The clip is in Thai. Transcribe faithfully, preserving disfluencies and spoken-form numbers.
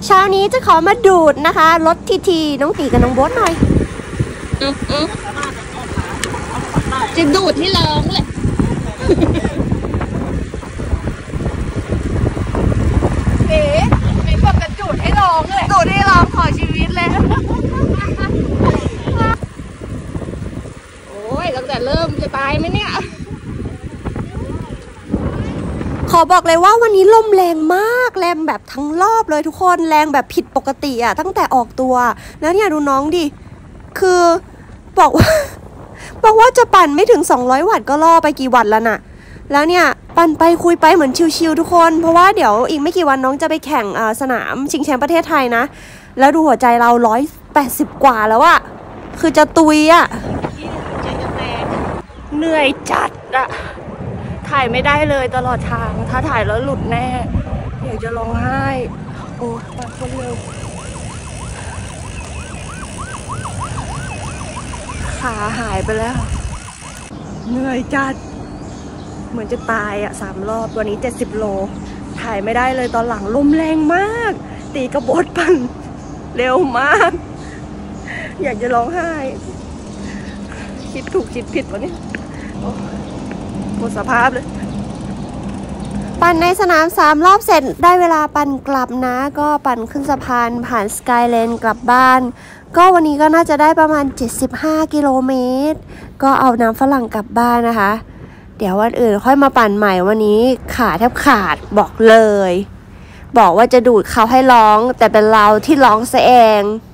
เช้านี้จะขอมาดูดนะคะรถทีทีน้องตีกับน้องโบ๊ทหน่อยจะดูดที่ร้องเลยเอ๋มีบอกกันดูดให้ร้องเลยดูดให้ร้องขอชีวิตเลยโอ้ยตั้งแต่เริ่มจะตายไหมเนี่ยขอบอกเลยว่าวันนี้ลมแรงมากแรงแบบทั้งรอบเลยทุกคนแรงแบบผิดปกติอะตั้งแต่ออกตัวแล้วเนี่ยดูน้องดิคือบอกว่าบอกว่าจะปั่นไม่ถึงสองร้อยวัตต์ก็ล่อไปกี่วัตต์แล้วน่ะแล้วเนี่ยปั่นไปคุยไปเหมือนชิวๆทุกคนเพราะว่าเดี๋ยวอีกไม่กี่วันน้องจะไปแข่งสนามชิงแชมป์ประเทศไทยนะแล้วดูหัวใจเราร้อยแปดสิบกว่าแล้วอะคือจะตุยอะเหนื่อยจัดอะถ่ายไม่ได้เลยตลอดทางถ้าถ่ายแล้วหลุดแน่อยากจะร้องไห้โอ้ยปั่นคนเร็วขาหายไปแล้วเหนื่อยจัดเหมือนจะตายอ่ะสามรอบวันนี้เจ็ดสิบโลถ่ายไม่ได้เลยตอนหลังลมแรงมากตีกระโบดปั่นเร็วมากอยากจะร้องไห้คิดถูกคิดผิดวะเนี่ยหมดสภาพเลยปั่นในสนามสามรอบเสร็จได้เวลาปั่นกลับนะก็ปั่นขึ้นสะพานผ่านสกายเลนกลับบ้านก็วันนี้ก็น่าจะได้ประมาณเจ็ดสิบห้ากิโลเมตรก็เอาน้ำฝรั่งกลับบ้านนะคะเดี๋ยววันอื่นค่อยมาปั่นใหม่วันนี้ขาแทบขาดบอกเลยบอกว่าจะดูดเขาให้ร้องแต่เป็นเราที่ร้องซะเอง